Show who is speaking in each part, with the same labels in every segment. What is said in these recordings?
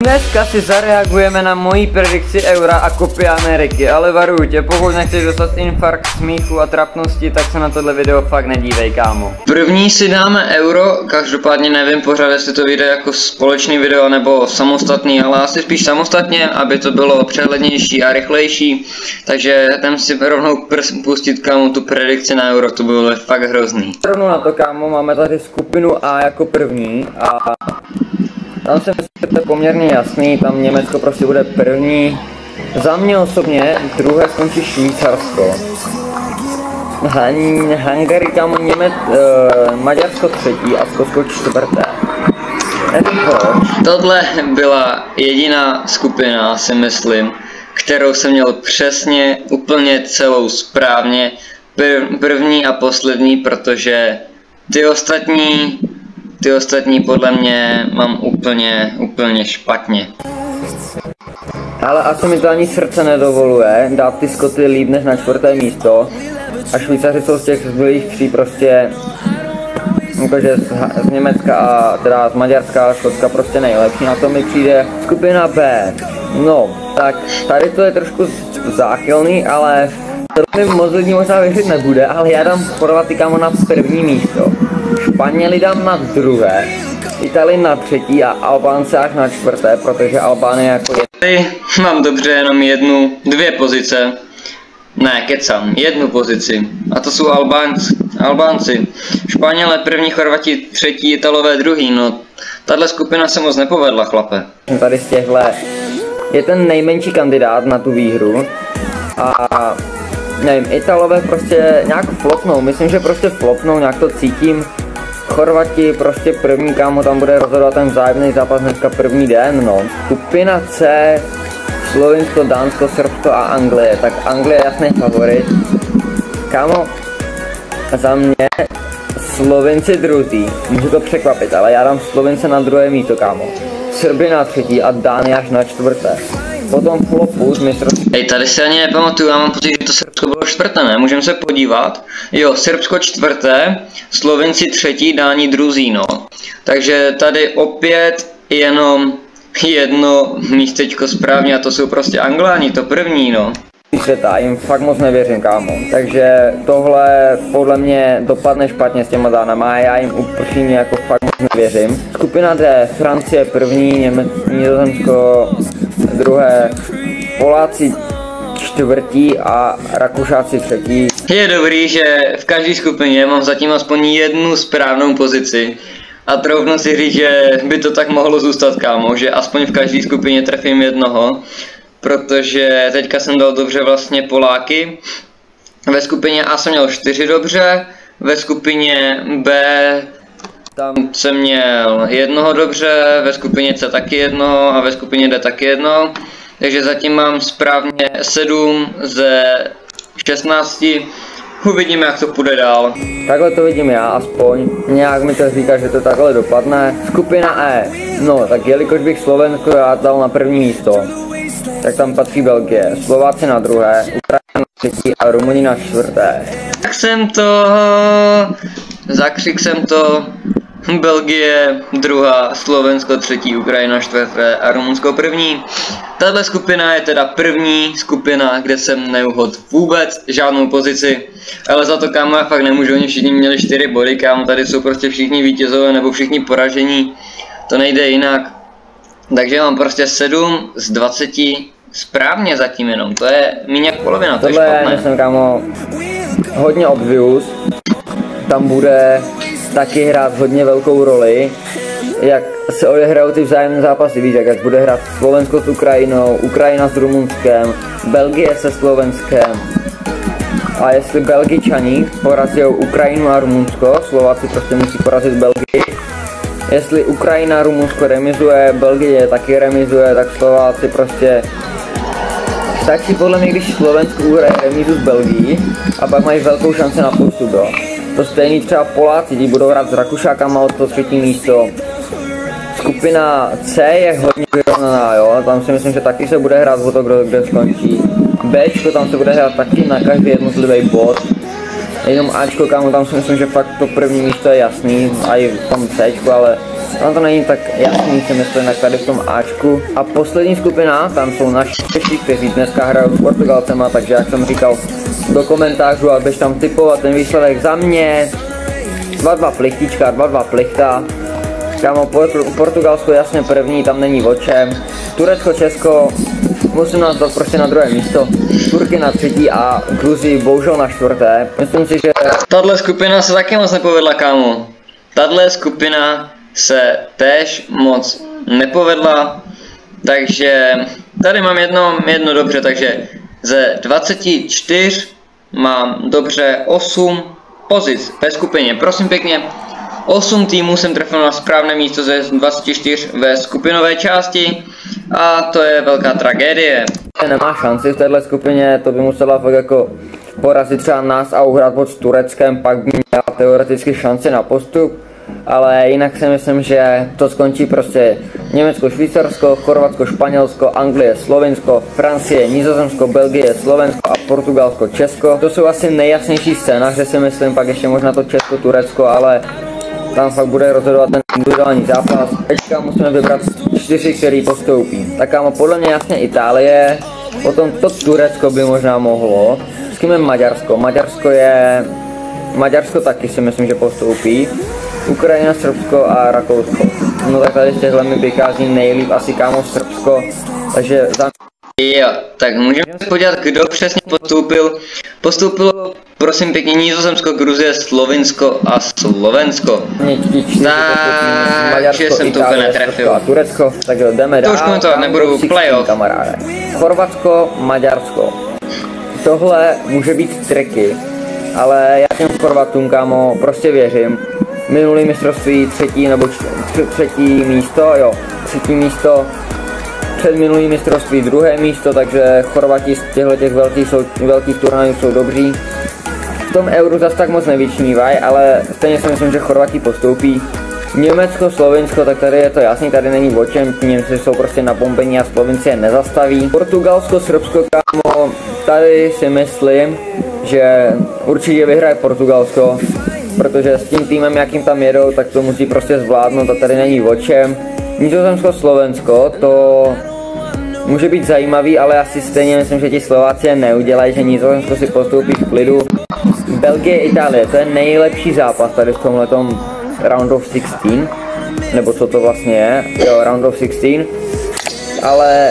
Speaker 1: Dneska si zareagujeme na moji predikci eura a Kopy Ameriky, ale varuju tě, pokud nechceš dostat infarkt, smíchu a trapnosti, tak se na tohle video fakt nedívej, kámo. První si dáme euro, každopádně nevím pořád, jestli to vyjde jako společný video nebo samostatný, ale asi spíš samostatně, aby to bylo přehlednější a rychlejší, takže jdem si rovnou pustit, kámo, tu predikci na euro, to bylo fakt hrozný. Rovnou na to, kámo, máme tady skupinu A jako první a tam si myslím, že to je poměrně jasný, tam Německo prostě bude první. Za mě osobně druhé skončí Švýcarsko. Hungary, kámo, Maďarsko třetí a Skotsko čtvrté. Nevím proč. Tohle byla jediná skupina, si myslím, kterou jsem měl přesně, úplně celou správně. První a poslední, protože ty ostatní podle mě mám úplně špatně. Ale asi mi to ani srdce nedovoluje dát ty Skoty líp než na čtvrté místo. A Švýcaři jsou z těch zbylých tří prostě jakože z Německa a teda z Maďarska a Skotska prostě nejlepší. Na to mi přijde skupina B. No, tak tady to je trošku záchylný, ale to mi moc lidí možná věřit nebude, ale já dám Chorvaty, kámo, na první místo. Španěli dám na druhé, Itálii na třetí a Albánce až na čtvrté, protože Albánie jako je... Tady mám dobře jenom dvě pozice. Ne, kecám, jednu pozici. A to jsou Albánci. Španělé první, Chorvati třetí, Italové druhý, no. Tahle skupina se moc nepovedla, chlape. Tady z těchhle je ten nejmenší kandidát na tu výhru. A nevím, Italové prostě nějak flopnou, myslím, že prostě flopnou, nějak to cítím. Chorvati prostě první, kámo, tam bude rozhodovat ten vzájemný zápas hnedka první den, no. Skupina C, Slovinsko, Dánsko, Srbsko a Anglie, tak Anglie je jasný favorit. Kámo, za mě Slovinci druzí, můžu to překvapit, ale já dám Slovince na druhé místo, kámo. Srby na třetí a Dány až na čtvrté. Potom flopu z mistrovství. Hej, tady si ani nepamatuju, já mám pocit, že to Srbsko bylo čtvrté, ne? Můžeme se podívat. Jo, Srbsko čtvrté, Slovenci třetí, Dáni druzí, no. Takže tady opět jenom jedno místečko správně a to jsou prostě Angláni, to první, no. Světa, jim fakt moc nevěřím, kámo. Takže tohle podle mě dopadne špatně s těma Dánama a já jim upřímně jako fakt moc nevěřím. Skupina D, Francie první, Nizozemsko druhé, Poláci čtvrtí a Rakušáci třetí. Je dobrý, že v každé skupině mám zatím aspoň jednu správnou pozici. A troufnu si říct, že by to tak mohlo zůstat, kámo, že aspoň v každé skupině trefím jednoho. Protože teďka jsem dal dobře vlastně Poláky. Ve skupině A jsem měl 4 dobře, ve skupině B tam jsem měl jednoho dobře, ve skupině C taky jednoho a ve skupině D taky jednoho. Takže zatím mám správně 7 ze 16. Uvidíme, jak to půjde dál. Takhle to vidím já aspoň. Nějak mi to říká, že to takhle dopadne. Skupina E. No, tak jelikož bych Slovensko dal na první místo, tak tam patří Belgie, Slováci na druhé, Ukrajina na třetí a Rumuni na čtvrté. Tak jsem to... Zakřik jsem to... Belgie druhá, Slovensko třetí, Ukrajina čtvrté a Rumunsko první. Tahle skupina je teda první skupina, kde jsem neuhodl vůbec žádnou pozici. Ale za to, kámo, já fakt nemůžu, oni všichni měli 4 body, kámo, tady jsou prostě všichni vítězové nebo všichni poražení. To nejde jinak. Takže mám prostě 7 z 20 správně zatím jenom, to je méně jak polovina, to je špatné. Tohle jsem, kámo, hodně obvious, tam bude taky hrát hodně velkou roli, jak se odehrajou ty vzájemné zápasy, víš, jak bude hrát Slovensko s Ukrajinou, Ukrajina s Rumunskem, Belgie se Slovenskem. A jestli Belgičani porazí Ukrajinu a Rumunsko, Slováci prostě musí porazit Belgii. Jestli Ukrajina, Rumunsko remizuje, Belgie taky remizuje, tak Slováci prostě... Stačí podle mě, když Slovensko uhraje remizu z Belgii a pak mají velkou šanci na postup, jo. To stejný třeba Poláci, ti budou hrát s Rakušákama o to třetí místo. Skupina C je hodně vyrovnaná, jo, tam si myslím, že taky se bude hrát o to, kde skončí. Bčko, tam se bude hrát taky na každý jednotlivý bod. Jenom Ačko, kámo, tam si myslím, že fakt to první místo je jasný, a i tam Cčko, ale Tam to není tak jasný, si myslím, jak tady v tom Ačku. A poslední skupina, tam jsou naši, kteří dneska hrajou s Portugalcema, takže jak jsem říkal do komentářů, a běž tam typovat ten výsledek za mě. 2-2 plichtička, 2-2 plichta. Kámo, Portugalsko jasně první, tam není o čem. Turecko, Česko, musím nás dát prostě na druhé místo. Turky na třetí a Gruzii bohužel na čtvrté. Myslím si, že...
Speaker 2: Tahle skupina se taky moc nepovedla, kámo. Tahle skupina se též moc nepovedla. Takže tady mám jedno dobře, takže ze 24 mám dobře 8 pozic ve skupině. Prosím pěkně, 8 týmů jsem trefil na správné místo ze 24 ve skupinové části a to je velká tragédie.
Speaker 1: Nemá šanci v této skupině, to by musela fakt jako porazit třeba nás a uhrát pod Tureckem, pak by měla teoreticky šanci na postup. Ale jinak si myslím, že to skončí prostě Německo, Švýcarsko, Chorvatsko, Španělsko, Anglie, Slovinsko, Francie, Nizozemsko, Belgie, Slovensko a Portugalsko, Česko. To jsou asi nejjasnější scénáře, si myslím, pak ještě možná to Česko, Turecko, ale tam fakt bude rozhodovat ten individuální zápas. Teďka musíme vybrat 4, který postoupí. Tak kámo, podle mě jasně Itálie, potom to Turecko by možná mohlo. S kým je Maďarsko? Maďarsko taky si myslím, že postoupí. Ukrajina, Srbsko a Rakousko. No tak tady z těchhle mi vychází nejlíp asi kámo Srbsko, takže za...
Speaker 2: Jo, tak můžeme se podívat, kdo přesně postoupil. Postoupilo, prosím pěkně, Nizozemsko, Gruzie, Slovinsko a Slovensko. Takže jsem to úplně netrefil.
Speaker 1: A Turecko, tak jo, jdeme dál.
Speaker 2: To už komentovat nebudu, playoff.
Speaker 1: Kamaráde. Chorvatsko, Maďarsko. Tohle může být triky, ale já těm Chorvatům, kámo, prostě věřím. Minulý mistrovství třetí místo, jo, třetí místo, před minulý mistrovství druhé místo, takže Chorvati z těch velkých turnajů jsou dobří. V tom euru zase tak moc nevyčnívají, ale stejně si myslím, že Chorvati postoupí. Německo, Slovinsko, tak tady je to jasný, tady není o čem, Němci jsou prostě na bombení a Slovinci je nezastaví. Portugalsko, Srbsko, kámo, tady si myslím, že určitě vyhraje Portugalsko, protože s tím týmem, jakým tam jedou, tak to musí prostě zvládnout a tady není o čem. Nizozemsko, Slovensko, to může být zajímavý, ale asi stejně myslím, že ti Slováci neudělají, že Nizozemsko si postoupí v klidu. Belgie, Itálie, to je nejlepší zápas tady v tomhletom Round of 16, nebo co to vlastně je, jo, Round of 16, ale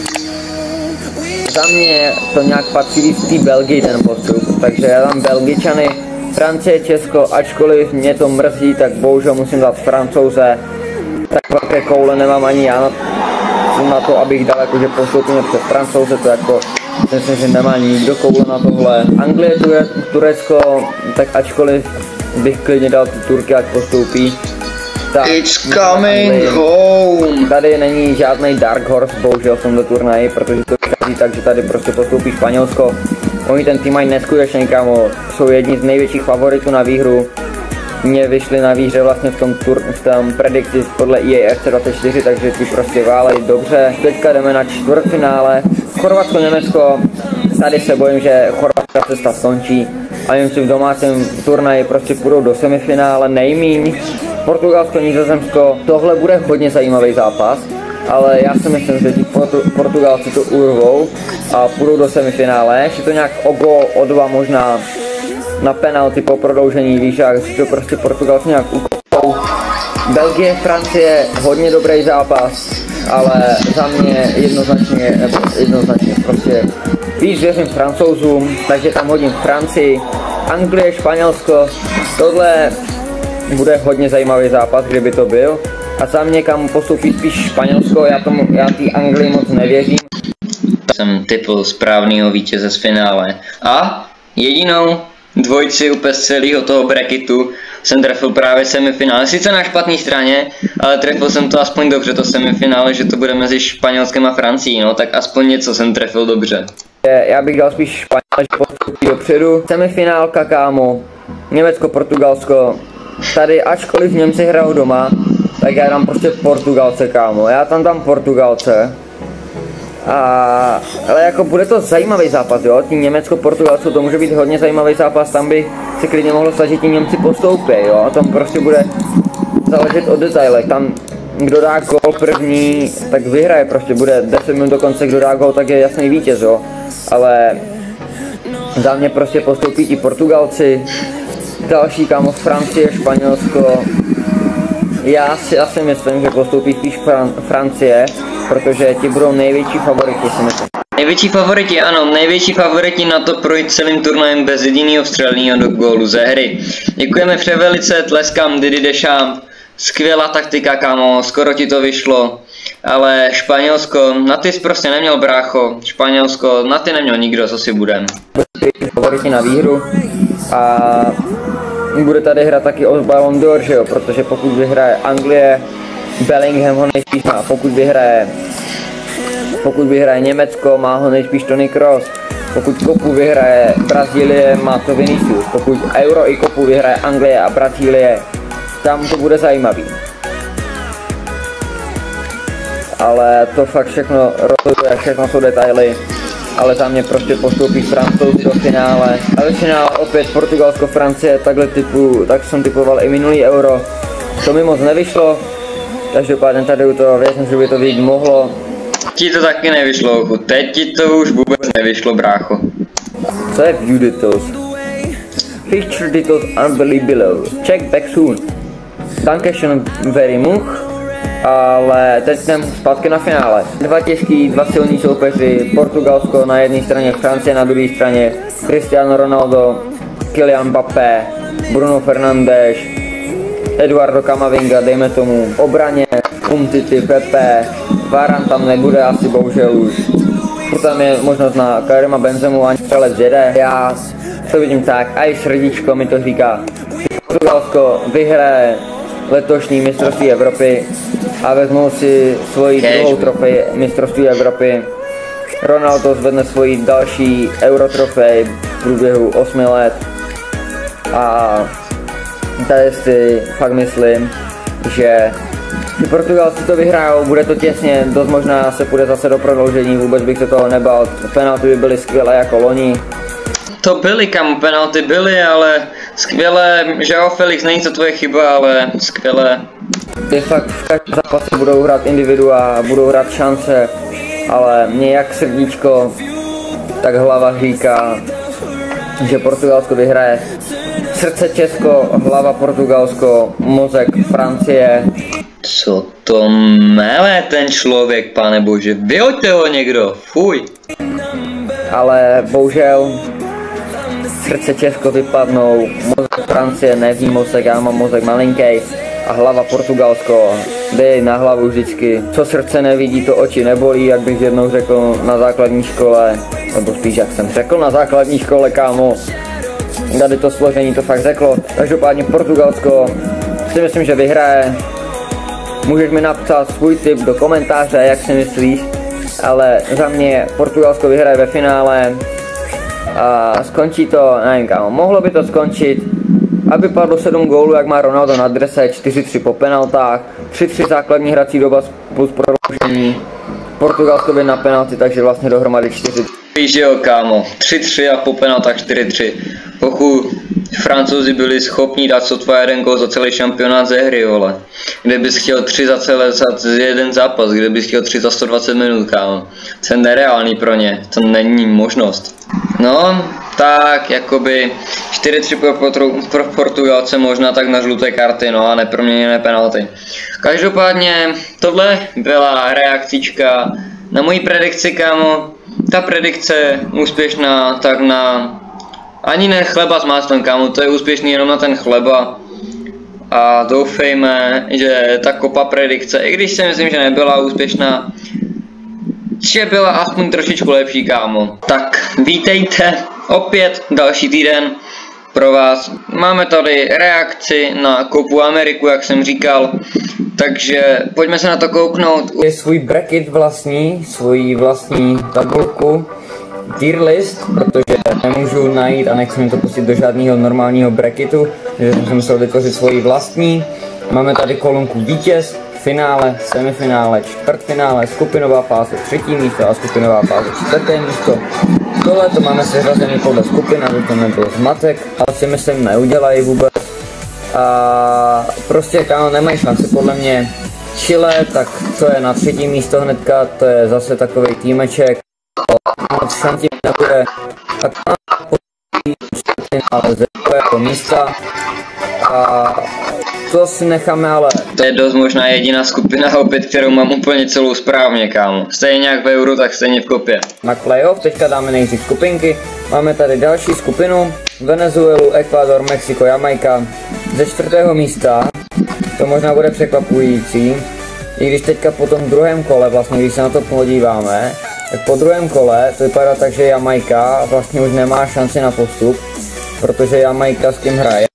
Speaker 1: za mě to nějak patří víc té Belgii ten postup, takže já dám Belgičany. Francie, Česko, ačkoliv mě to mrzí, tak bohužel musím dát Francouze. Tak velké koule nemám ani já na to, abych dal jakože postoupíme před Francouze, to jako myslím, že nemá nikdo koule na tohle. Anglie, Turecko, tak ačkoliv bych klidně dal ty Turky, ať postoupí. Tak,
Speaker 2: it's coming home!
Speaker 1: Tady není žádný Dark Horse, bohužel v tomto turnaji, protože to vychází tak, že tady prostě postoupí Španělsko. Oni ten tým mají neskutečný, kámo, jsou jedni z největších favoritů na výhru. Mě vyšli na výhře vlastně v tom predikci podle EA FC24, takže ti prostě válej dobře. Teďka jdeme na čtvrtfinále. Chorvatsko, Německo, tady se bojím, že chorvatská cesta skončí. A Němci v domácím turnaji prostě půjdou do semifinále nejmíň. Portugalsko, Nizozemsko, tohle bude hodně zajímavý zápas. Ale já si myslím, že ti Portugalci to urvou a půjdou do semifinále. Ještě to nějak o gól, o 2 možná na penalty po prodloužení, víš, jak si to prostě Portugalci nějak ukopou. Belgie, Francie, hodně dobrý zápas, ale za mě jednoznačně prostě víc věřím Francouzům, takže tam hodím Francii. Anglie, Španělsko, tohle bude hodně zajímavý zápas, kdyby to byl. A za mě kam postoupí spíš Španělsko, já té Anglii moc nevěřím.
Speaker 2: Jsem typl správného vítěze z finále a jedinou dvojici úplně z celého toho bracketu jsem trefil právě semifinále. Sice na špatné straně, ale trefil jsem to aspoň dobře, to semifinále, že to bude mezi Španělskem a Francií, no tak aspoň něco jsem trefil dobře.
Speaker 1: Já bych dal spíš Španěl, že postoupí dopředu. Semifinálka, kámo, Německo, Portugalsko. Tady ačkoliv Němci hrajou doma, tak já dám prostě Portugalce, kámo. Já tam dám Portugalce. Ale jako bude to zajímavý zápas, jo, tím Německo-Portugalsko, to může být hodně zajímavý zápas, tam by si klidně mohlo stát, že ti Němci postoupí, jo, tam prostě bude záležet o detailech. Tam kdo dá gól první, tak vyhraje, prostě bude 10 minut do konce, kdo dá gól, tak je jasný vítěz, jo. Ale za mě prostě postoupí ti Portugalci, další kámo Francie, Španělsko. Já si myslím, že postoupí spíš Francie, protože ti budou největší favoriti, si myslím.
Speaker 2: Největší favoriti, ano, největší favoriti na to projít celým turnajem bez jediného střelného do gólu ze hry. Děkujeme převelice, tleskám Didier Deschamps, skvělá taktika, kámo, skoro ti to vyšlo. Ale Španělsko, na ty jsi prostě neměl, brácho. Španělsko, na ty neměl nikdo, co si budem.
Speaker 1: Favoriti na výhru a bude tady hrát taky o Ballon d'Or, že jo, protože pokud vyhraje Anglie, Bellingham ho nejspíš má, pokud vyhraje Německo, má ho nejspíš Toni Kroos, pokud kopu vyhraje Brazílie, má to Vinicius, pokud Euro i kopu vyhraje Anglie a Brazílie, tam to bude zajímavý. Ale to fakt všechno rozhoduje, všechno jsou detaily, ale za mě prostě postoupí Francouz do finále. A ve finále opět Portugalsko, Francie, tak jsem typoval i minulý Euro. To mi moc nevyšlo, každopádně tady u toho věřím, že by to vyjít mohlo.
Speaker 2: Ti to taky nevyšlo, teď ti to už vůbec nevyšlo, brácho.
Speaker 1: Co je view details? Feature details unbelievable. Check back soon. Dankeschön very much. Ale teď jdem zpátky na finále. Dva silní soupeři, Portugalsko na jedné straně, Francie na druhé straně, Cristiano Ronaldo, Kylian Mbappé, Bruno Fernandes, Eduardo Camavinga, dejme tomu, obraně, Umtiti, Pepe, Varane tam nebude asi bohužel už. Tam je možnost na Karima Benzemu, ani střelec jede. Já to vidím tak, a i srdíčko mi to říká. Portugalsko vyhraje letošní mistrovství Evropy a vezmou si svoji druhou trofej mistrovství Evropy. Ronaldo zvedne svoji další Eurotrofej v průběhu 8 let a tady si fakt myslím, že Portugalci to vyhrajou, bude to těsně, dost možná se půjde zase do prodloužení, vůbec bych se toho nebal, penalty by byly skvělé jako loni.
Speaker 2: To byly, kam penalty byly, ale skvělé, Joao Felix, není to tvoje chyba, ale skvělé.
Speaker 1: Ty fakt v každém zápase budou hrát individua, budou hrát šance, ale mě jak srdíčko, tak hlava říká, že Portugalsko vyhraje. Srdce Česko, hlava Portugalsko, mozek Francie.
Speaker 2: Co to mele ten člověk, pane bože, vyhoďte ho někdo, fuj.
Speaker 1: Ale bohužel srdce Česko vypadnou, mozek Francie neví mozek, já mám mozek malinký a hlava Portugalsko, dej na hlavu vždycky. Co srdce nevidí, to oči nebolí, jak bych jednou řekl na základní škole, nebo spíš jak jsem řekl na základní škole, kámo. Tady to složení to fakt řeklo, každopádně Portugalsko si myslím, že vyhraje. Můžeš mi napsat svůj tip do komentáře, jak si myslíš, ale za mě Portugalsko vyhraje ve finále a skončí to, nevím kámo, mohlo by to skončit, aby padlo 7 gólů, jak má Ronaldo na drese, 4-3 po penaltách, 3-3 základní hrací doba plus prodloužení, Portugalsko by na penalty, takže vlastně dohromady 4.
Speaker 2: Víš jo, kámo, 3-3 a po penaltách 4-3. Pokud Francouzi byli schopni dát sotva jeden gól za celý šampionát ze hry, vole. Kde bys chtěl 3 za jeden zápas, kde bys chtěl 3 za 120 minut, kámo. To je nereálný pro ně, to není možnost. No, tak jakoby 4-3 pro Portugalce, možná tak na žluté karty, no a neproměněné penalty. Každopádně tohle byla reakcička na moji predikci, kámo. Ta predikce úspěšná, tak na ani ne chleba s máslem, kámo, to je úspěšný jenom na ten chleba. A doufejme, že ta kopa predikce, i když si myslím, že nebyla úspěšná, že byla aspoň trošičku lepší, kámo. Tak vítejte opět další týden pro vás. Máme tady reakci na Kopu Ameriku, jak jsem říkal. Takže pojďme se na to kouknout.
Speaker 1: Je svůj bracket vlastní, svoji vlastní tabulku, tier list, protože nemůžu najít a nechci mi to pustit do žádného normálního bracketu, takže jsem musel vytvořit svoji vlastní. Máme tady kolonku vítěz, finále, semifinále, čtvrtfinále, skupinová fáze 3. místo a skupinová fáze 4. místo. Tohle to máme seřazený podle skupin, aby to nebyl zmatek, ale si myslím neudělají vůbec. A prostě kámo, nemají šanci podle mě. Chile, tak to je na 3. místo hnedka, to je zase takový týmeček. Moc šanci nebude. Tak ale ze druhého místa. A to si necháme, ale...
Speaker 2: To je dost možná jediná skupina opět, kterou mám úplně celou správně, kámo. Stejně jak v Euru, tak stejně v kopě.
Speaker 1: Na playoff, teďka dáme nejdřív skupinky. Máme tady další skupinu. Venezuelu, Ekvádor, Mexiko, Jamaika. Ze 4. místa, to možná bude překvapující, i když teďka po tom druhém kole, vlastně když se na to podíváme, tak po druhém kole to vypadá tak, že Jamaika vlastně už nemá šanci na postup, protože Jamaika s tím hraje.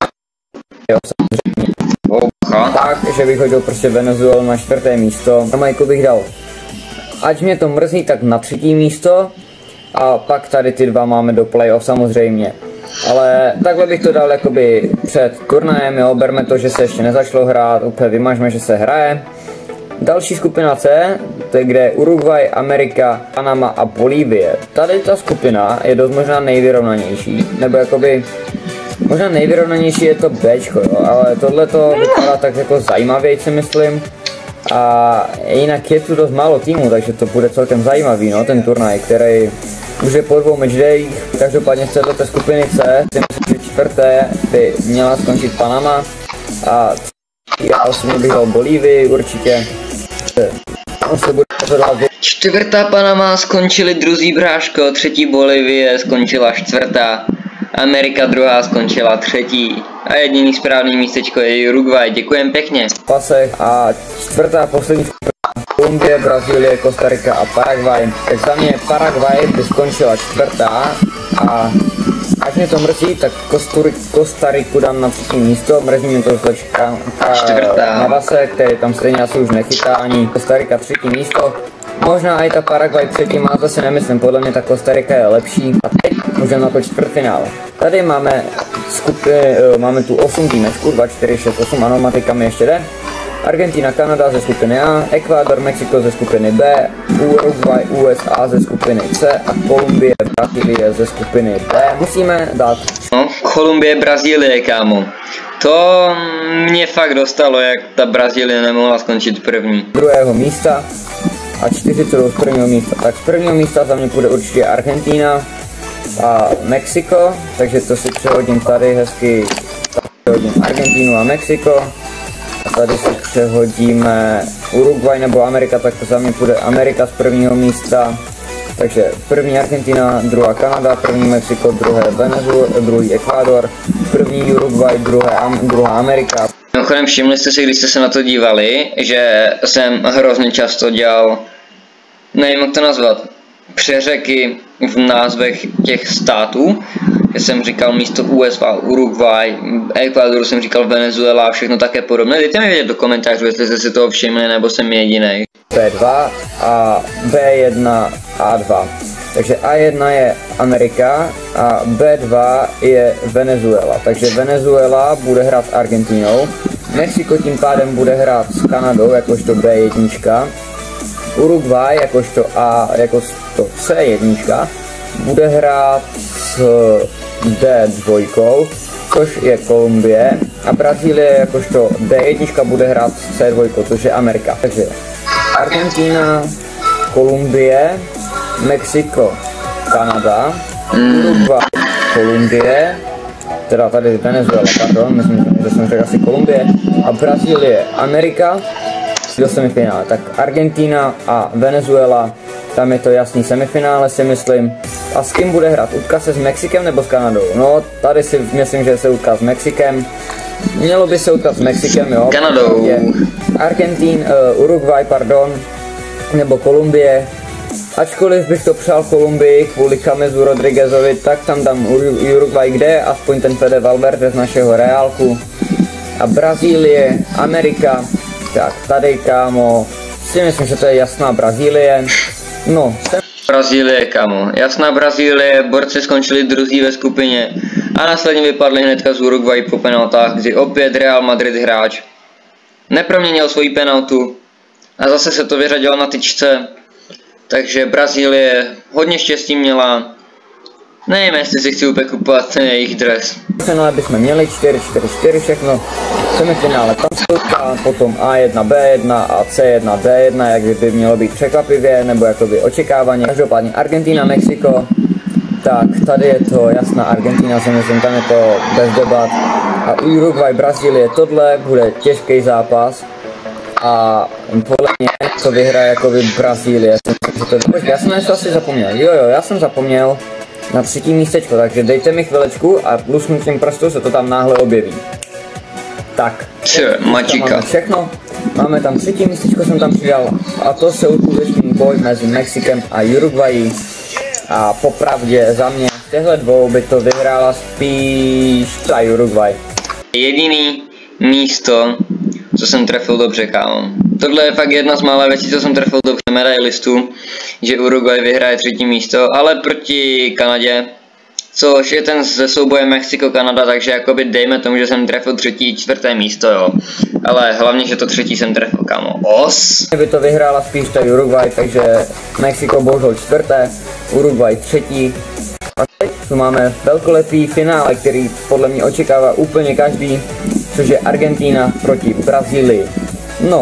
Speaker 1: Tak, že bych hodil prostě Venezuelu na 4. místo. Jamaiku bych dal, ať mě to mrzí, tak na 3. místo. A pak tady ty dva máme do playoff samozřejmě. Ale takhle bych to dal jakoby před turnajem, jo, berme to, že se ještě nezačalo hrát, úplně vymažme, že se hraje. Další skupina C, to je kde je Uruguay, Amerika, Panama a Bolívie. Tady ta skupina je dost možná nejvyrovnanější, nebo jakoby možná nejvyrovnanější je to Bčko, jo, ale tohle to vypadá tak jako zajímavě, si myslím. A jinak je tu dost málo týmů, takže to bude celkem zajímavý, no, ten turnaj, který už je po 2 matchdayích. Každopádně z této skupiny C, si myslím, že 4. by měla skončit Panama a já osobně bych dal Bolívii určitě. Se bude rozhodovat.
Speaker 2: 4. Panama skončili druzí, bráško, 3. Bolívie skončila 4. Amerika 2. skončila 3. a jediný správný místečko je Uruguay, děkujem pěkně.
Speaker 1: Pasech a 4. poslední Kolumbie, Brazílie, Kostarika a Paraguay. Tak za mě Paraguay by skončila 4. a až mě to mrzí, tak Kostariku dám na 3. místo, mrzí mě to zlečka Navase, který tam stejně asi už nechytá, ani Kostarika 3. místo. Možná i ta Paraguay 3. má, to si nemyslím, podle mě ta Kostarika je lepší. A teď můžeme na to čtvrtfinále. Tady máme máme tu 8 týmečků, 2, 4, 6, 8, ano, matika mi ještě jde. Argentina, Kanada ze skupiny A, Ekvádor, Mexiko ze skupiny B, Uruguay, USA ze skupiny C a Kolumbie, Brazílie ze skupiny D. Musíme dát...
Speaker 2: No, Kolumbie, Brazílie, kámo. To mě fakt dostalo, jak ta Brazílie nemohla skončit první.
Speaker 1: 2. místa a 4 co jdou z 1. místa. Tak z 1. místa za mě půjde určitě Argentina a Mexiko, takže to si přehodím tady hezky, přehodím Argentinu a Mexiko. A tady si přehodíme Uruguay nebo Amerika, tak to za mě půjde Amerika z 1. místa. Takže 1. Argentina, 2. Kanada, 1. Mexiko, 2. Venezuela, 2. Ekvádor, 1. Uruguay, 2. Amerika.
Speaker 2: Mimochodem všimli jste si, když jste se na to dívali, že jsem hrozně často dělal, nevím jak to nazvat, přeřeky v názvech těch států, že jsem říkal místo USA Uruguay, Ekvádoru jsem říkal Venezuela a všechno také podobné. Dejte mi vědět do komentářů, jestli jste si toho všimli, nebo jsem jedinej.
Speaker 1: B2 a B1 A2. Takže A1 je Amerika a B2 je Venezuela. Takže Venezuela bude hrát s Argentinou. Mexiko tím pádem bude hrát s Kanadou jakožto B1. Uruguay jakožto C1 bude hrát s D2, což je Kolumbie, a Brazílie jakožto D1 bude hrát s C2, což je Amerika. Takže Argentina, Kolumbie, Mexiko, Kanada, Uruguay, Kolumbie, teda tady Venezuela, pardon, myslím, že jsem řekl asi Kolumbie, a Brazílie, Amerika do semifinále. Tak Argentina a Venezuela, tam je to jasný semifinále, si myslím. A s kým bude hrát? Utká se s Mexikem nebo s Kanadou? No, tady si myslím, že se utká s Mexikem. Mělo by se utkat s Mexikem, jo.
Speaker 2: Kanadou.
Speaker 1: Uruguay, pardon, nebo Kolumbie. Ačkoliv bych to přál Kolumbii kvůli Jamesu Rodriguezovi, tak tam dám Uruguay, kde je aspoň ten Fede Valverde z našeho Reálku. A Brazílie, Amerika, tak tady, kámo, si myslím, že to je jasná Brazílie. No,
Speaker 2: Brazílie, kámo. Jasná Brazílie, borci skončili druzí ve skupině a následně vypadli hnedka z Uruguay po penaltách, kdy opět Real Madrid hráč neproměnil svoji penaltu a zase se to vyřadilo na tyčce. Takže Brazílie hodně štěstí měla. nevím, jestli si chci úplně kupovat ten jejich dres.
Speaker 1: Finále bychom měli 4-4-4 všechno. Semifinále tam potom A1, B1 a C1, D1, jak by mělo být překvapivě, nebo jakoby očekávaně. Každopádně Argentina, Mexiko. Tak, tady je to jasná Argentina, si myslím, tam je to bez debat. A Uruguay, Brazílie, tohle bude těžký zápas. A podle mě to vyhraje jakoby Brazílie. Já jsem něco asi zapomněl. Jo, já jsem zapomněl na třetí místečko, takže dejte mi chvilečku a lusknutím prstu se to tam náhle objeví. Tak,
Speaker 2: máme
Speaker 1: všechno. Máme tam třetí místečko, jsem tam přidal. A to se uskuteční boj mezi Mexikem a Uruguayí. A popravdě za mě z těchto dvou by to vyhrála spíš ta Uruguay.
Speaker 2: Jediný místo, co jsem trefil dobře, kámo. Tohle je fakt jedna z mála věcí, co jsem trefil dobře na medailistu, že Uruguay vyhraje třetí místo, ale proti Kanadě, což je ten ze souboje Mexiko-Kanada, takže jakoby dejme tomu, že jsem trefil třetí, čtvrté místo, jo. Ale hlavně, že to třetí jsem trefil, kámo. By
Speaker 1: to vyhrála spíš ta Uruguay, takže Mexiko bohužel čtvrté, Uruguay třetí. A teď tu máme velkolepý finále, který podle mě očekává úplně každý, což je Argentina proti Brazílii. No,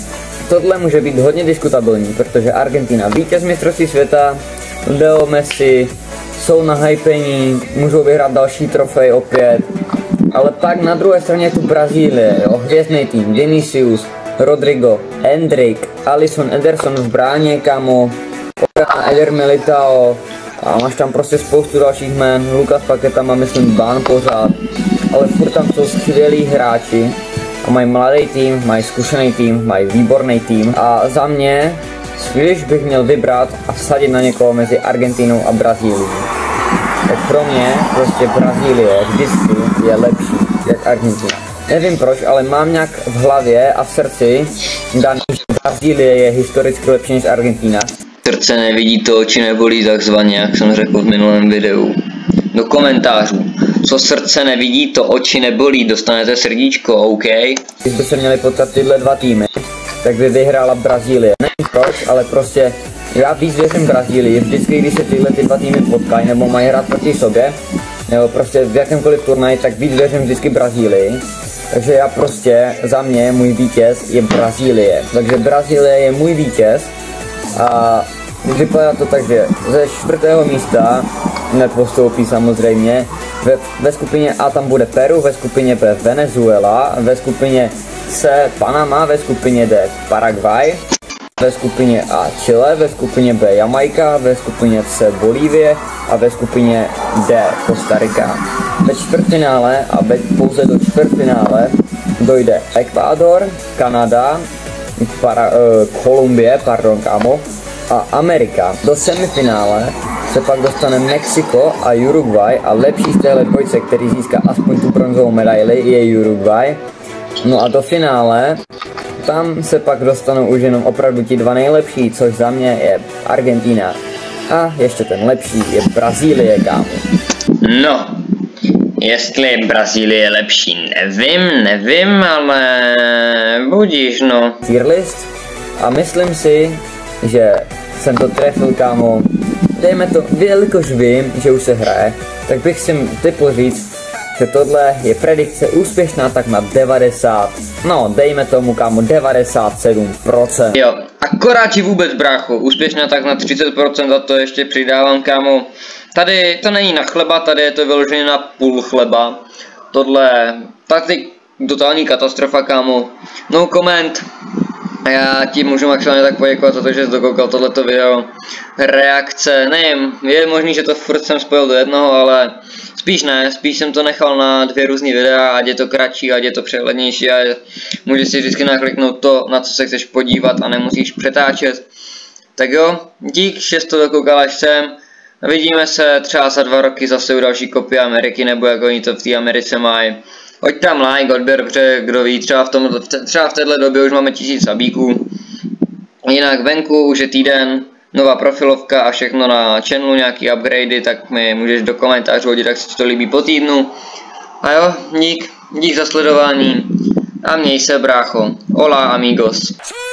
Speaker 1: tohle může být hodně diskutabilní, protože Argentina vítěz mistrovství světa, Leo Messi, jsou na hypení, můžou vyhrát další trofej opět, ale pak na druhé straně je tu Brazílie, jo, hvězdný tým, Vinicius, Rodrigo, Endrick, Alisson, Ederson v bráně, kamo, obrana Eder Militao, a máš tam prostě spoustu dalších jmen, Lucas Paqueta má myslím ban pořád, ale furt tam jsou skvělí hráči a mají mladý tým, mají zkušený tým, mají výborný tým a za mě, když bych měl vybrat a vsadit na někoho mezi Argentinou a Brazílií, tak pro mě prostě Brazílie vždycky je lepší jak Argentina. Nevím proč, ale mám nějak v hlavě a v srdci daný, že Brazílie je historicky lepší než Argentina.
Speaker 2: Srdce nevidí to, oči nebolí takzvaně, jak jsem řekl v minulém videu. Do komentářů. Co srdce nevidí, to oči nebolí, dostanete srdíčko, OK?
Speaker 1: Když by se měli potkat tyhle dva týmy, tak by vyhrála Brazílie. Nevím proč, ale prostě já víc věřím Brazílii. Vždycky, když se tyhle dva týmy potkají nebo mají hrát proti sobě, nebo prostě v jakémkoliv turnaji, tak víc věřím vždycky Brazílii. Takže já prostě, za mě, můj vítěz je Brazílie. Takže Brazílie je můj vítěz a vypadá to tak, že ze čtvrtého místa nepostoupí samozřejmě. Ve skupině A tam bude Peru, ve skupině B Venezuela, ve skupině C Panama, ve skupině D Paraguay, ve skupině A Chile, ve skupině B Jamaika, ve skupině C Bolívie a ve skupině D Kostarika. Ve čtvrtfinále a pouze do čtvrtfinále dojde Ekvádor, Kanada, Kolumbie, a Amerika. Do semifinále se pak dostane Mexiko a Uruguay a lepší z téhle dvojce, který získá aspoň tu bronzovou medaili, je Uruguay. No a do finále tam se pak dostanou už jenom opravdu ti dva nejlepší, což za mě je Argentina. A ještě ten lepší je Brazílie, kámo.
Speaker 2: No, jestli je Brazílie lepší, nevím, ale budíš, no.
Speaker 1: Tier list a myslím si, že jsem to trefil, kámo. Dejme to, jelikož vím, že už se hraje, tak bych si typl říct, že tohle je predikce úspěšná tak na 90, no dejme tomu, kámo, 97%.
Speaker 2: Jo, akorát ti vůbec, brácho, úspěšná tak na 30% a to ještě přidávám, kámo. Tady to není na chleba, tady je to vyloženě na půl chleba. Tohle, tady totální katastrofa, kámo. No comment. A já ti můžu maximálně tak poděkovat za to, že jsi dokoukal tohleto video. Reakce, nevím, je možný, že to furt jsem spojil do jednoho, ale spíš ne, spíš jsem to nechal na dvě různý videa, ať je to kratší, ať je to přehlednější a můžeš si vždycky nakliknout to, na co se chceš podívat a nemusíš přetáčet. Tak jo, dík, že jsi to dokoukal až sem. Vidíme se třeba za 2 roky zase u další kopie Ameriky, nebo jak oni to v té Americe mají. Hoď tam like, odběr, protože kdo ví, třeba v téhle době už máme 1000 sabíků. Jinak venku už je týden, nová profilovka a všechno na channelu, nějaký upgradey, tak mi můžeš do komentářů hodit, jak se ti to líbí po týdnu. A jo, dík za sledování a měj se, brácho. Hola amigos.